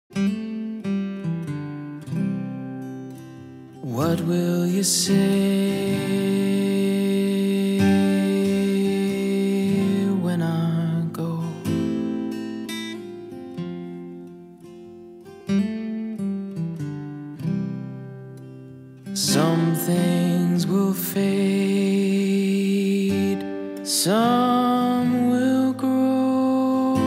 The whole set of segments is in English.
What will you say when I go? Some things will fade, some will grow.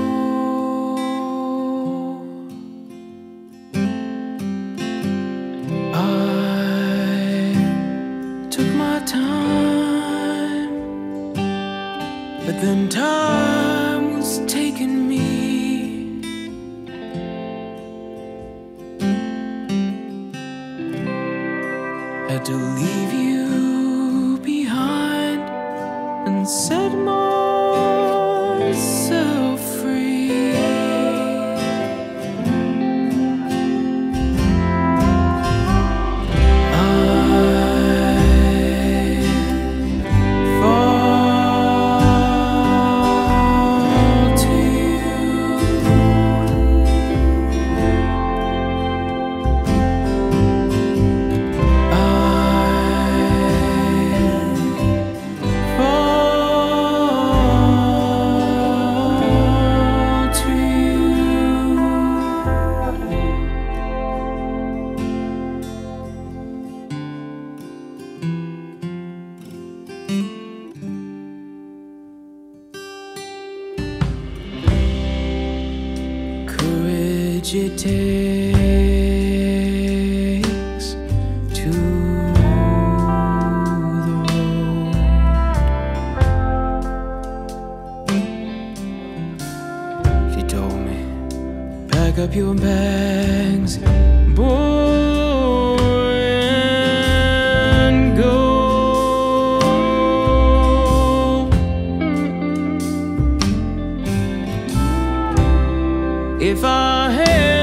I took my time, but then time was taking me. Had to leave you behind and set myself free. I fall to you. Courage it takes to the road. She told me, pack up your bags, boy, and go. If I had